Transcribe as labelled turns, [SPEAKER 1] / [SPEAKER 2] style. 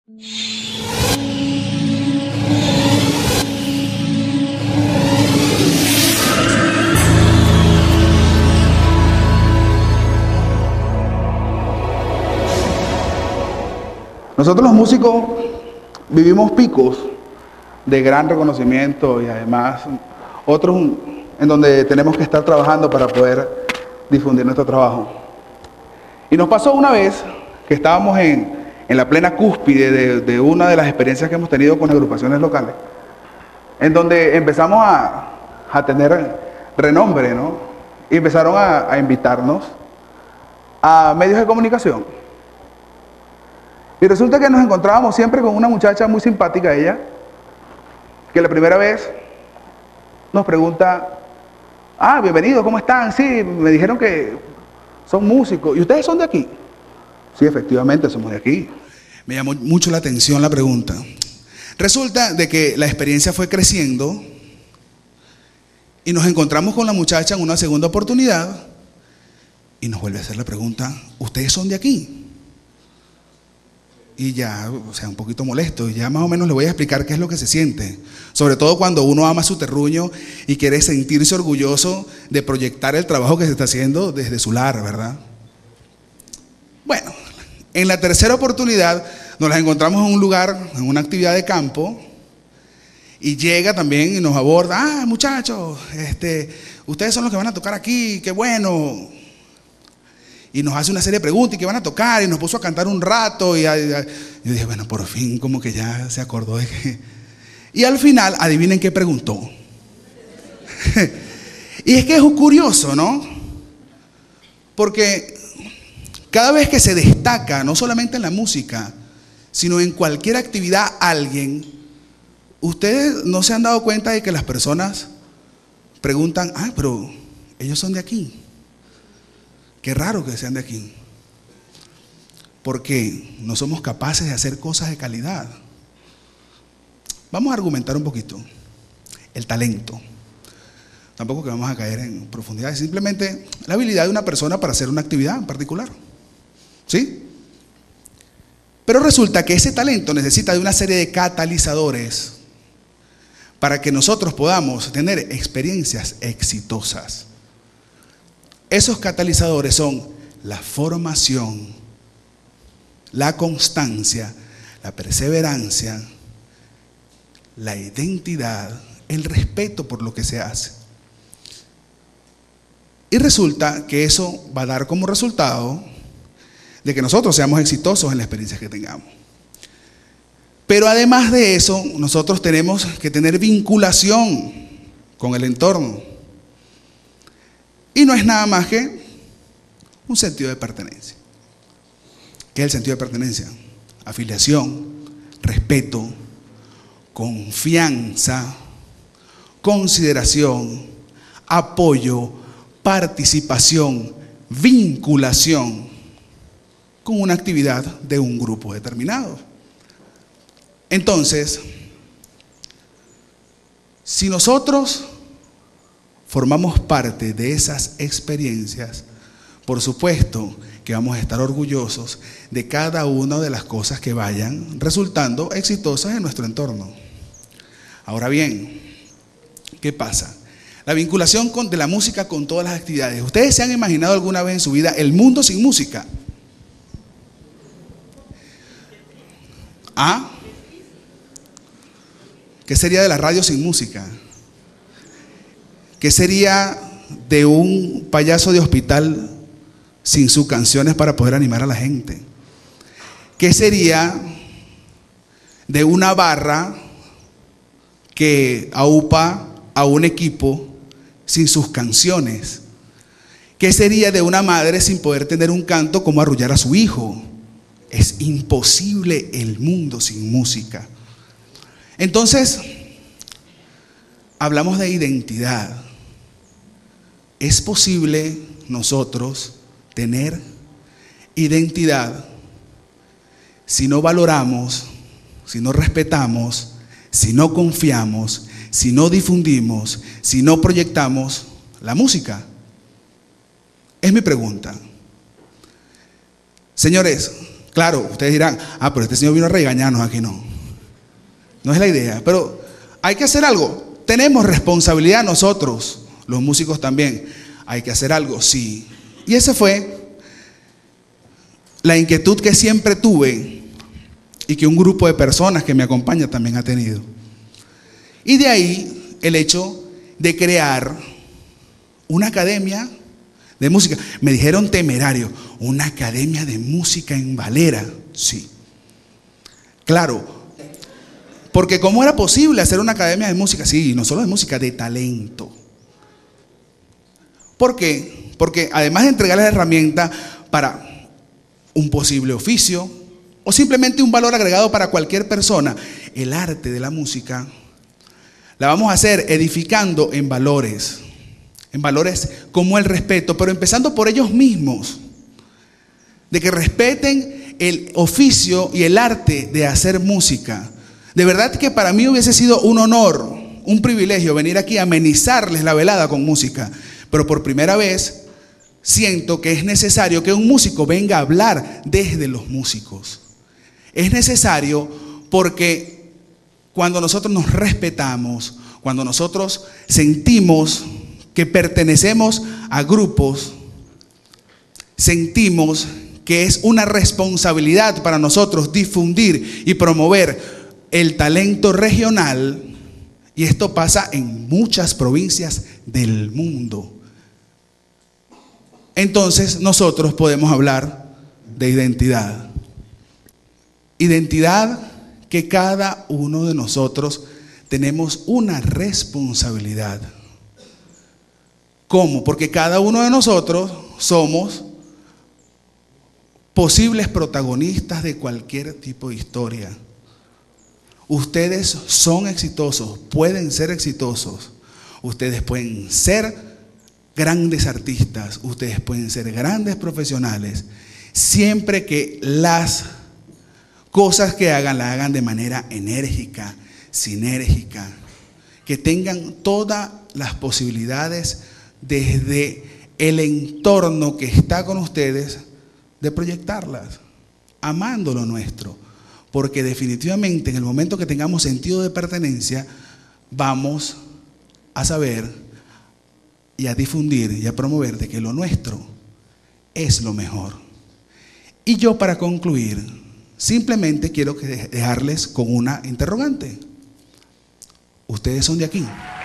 [SPEAKER 1] Nosotros los músicos vivimos picos de gran reconocimiento y además otros en donde tenemos que estar trabajando para poder difundir nuestro trabajo. Y nos pasó una vez que estábamos en la plena cúspide de una de las experiencias que hemos tenido con agrupaciones locales, en donde empezamos a tener renombre, ¿no? Y empezaron a invitarnos a medios de comunicación. Y resulta que nos encontrábamos siempre con una muchacha muy simpática, ella, que la primera vez nos pregunta: ah, bienvenidos, ¿cómo están? Sí, me dijeron que son músicos. ¿Y ustedes son de aquí? Sí, efectivamente, somos de aquí. Me llamó mucho la atención la pregunta. Resulta de que la experiencia fue creciendo y nos encontramos con la muchacha en una segunda oportunidad y nos vuelve a hacer la pregunta: ¿ustedes son de aquí? Y ya, o sea, un poquito molesto, y ya más o menos le voy a explicar qué es lo que se siente. Sobre todo cuando uno ama su terruño y quiere sentirse orgulloso de proyectar el trabajo que se está haciendo desde su lar, ¿verdad? Bueno, en la tercera oportunidad nos las encontramos en un lugar, en una actividad de campo, y llega también y nos aborda: ah, muchachos, ustedes son los que van a tocar aquí, qué bueno. Y nos hace una serie de preguntas: ¿y qué van a tocar? Y nos puso a cantar un rato. Y yo dije, bueno, por fin como que ya se acordó de que... Y al final, adivinen qué preguntó. Y es que es curioso, ¿no? Porque cada vez que se destaca, no solamente en la música, sino en cualquier actividad, alguien, ustedes no se han dado cuenta de que las personas preguntan: ah, pero ellos son de aquí. Qué raro que sean de aquí, porque no somos capaces de hacer cosas de calidad. Vamos a argumentar un poquito. El talento. Tampoco que vamos a caer en profundidad, es simplemente la habilidad de una persona para hacer una actividad en particular. ¿Sí? Pero resulta que ese talento necesita de una serie de catalizadores para que nosotros podamos tener experiencias exitosas. Esos catalizadores son la formación, la constancia, la perseverancia, la identidad, el respeto por lo que se hace. Y resulta que eso va a dar como resultado de que nosotros seamos exitosos en las experiencias que tengamos. Pero además de eso, nosotros tenemos que tener vinculación con el entorno. Y no es nada más que un sentido de pertenencia. ¿Qué es el sentido de pertenencia? Afiliación, respeto, confianza, consideración, apoyo, participación, vinculación con una actividad de un grupo determinado. Entonces, si nosotros formamos parte de esas experiencias, por supuesto que vamos a estar orgullosos de cada una de las cosas que vayan resultando exitosas en nuestro entorno. Ahora bien, ¿qué pasa? La vinculación de la música con todas las actividades. ¿Ustedes se han imaginado alguna vez en su vida el mundo sin música? ¿Ah? ¿Qué sería de la radio sin música? ¿Qué sería de un payaso de hospital sin sus canciones para poder animar a la gente? ¿Qué sería de una barra que aupa a un equipo sin sus canciones? ¿Qué sería de una madre sin poder tener un canto como arrullar a su hijo? Es imposible el mundo sin música. Entonces, hablamos de identidad. ¿Es posible nosotros tener identidad si no valoramos, si no respetamos, si no confiamos, si no difundimos, si no proyectamos la música? Es mi pregunta. Señores, Claro, ustedes dirán, pero este señor vino a regañarnos aquí. No, no es la idea, pero hay que hacer algo. Tenemos responsabilidad nosotros, los músicos también. Hay que hacer algo, sí. Y esa fue la inquietud que siempre tuve y que un grupo de personas que me acompaña también ha tenido. Y de ahí el hecho de crear una academia de música. Me dijeron temerario, una academia de música en Valera. Sí, claro, porque ¿cómo era posible hacer una academia de música? Sí, no solo de música, de talento. ¿Por qué? Porque además de entregar la herramienta para un posible oficio o simplemente un valor agregado para cualquier persona, el arte de la música la vamos a hacer edificando en valores como el respeto, pero empezando por ellos mismos, de que respeten el oficio y el arte de hacer música. De verdad que para mí hubiese sido un honor, un privilegio venir aquí a amenizarles la velada con música, pero por primera vez siento que es necesario que un músico venga a hablar desde los músicos. Es necesario porque cuando nosotros nos respetamos, cuando nosotros sentimos que pertenecemos a grupos, sentimos que es una responsabilidad para nosotros difundir y promover el talento regional, y esto pasa en muchas provincias del mundo. Entonces nosotros podemos hablar de identidad. Identidad que cada uno de nosotros tenemos una responsabilidad. ¿Cómo? Porque cada uno de nosotros somos posibles protagonistas de cualquier tipo de historia. Ustedes son exitosos, pueden ser exitosos. Ustedes pueden ser grandes artistas, ustedes pueden ser grandes profesionales, siempre que las cosas que hagan, la hagan de manera enérgica, sinérgica, que tengan todas las posibilidades desde el entorno que está con ustedes de proyectarlas, amando lo nuestro, porque definitivamente en el momento que tengamos sentido de pertenencia, vamos a saber y a difundir y a promover de que lo nuestro es lo mejor. Y yo, para concluir, simplemente quiero dejarles con una interrogante. ¿Ustedes son de aquí?